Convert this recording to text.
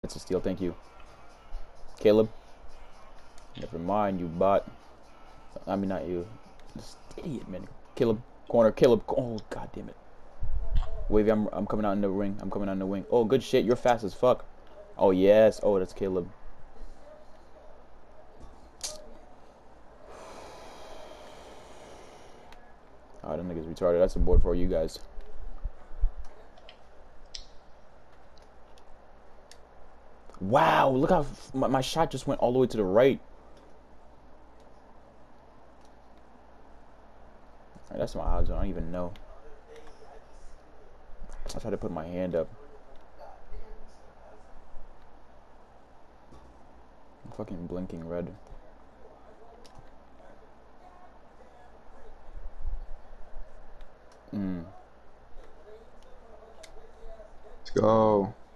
It's a steal. Thank you, Caleb. Never mind, you bot. I mean, not you. This idiot, man. Caleb, corner. Caleb. Oh, god damn it. Wavy, I'm coming out in the ring. I'm coming out in the wing. Oh, good shit. You're fast as fuck. Oh, yes. Oh, that's Caleb. Oh, that nigga's retarded. That's a board for you guys. Wow, look how my shot just went all the way to the right. Right, that's my odds. I don't even know. I tried to put my hand up. I'm fucking blinking red. Let's go.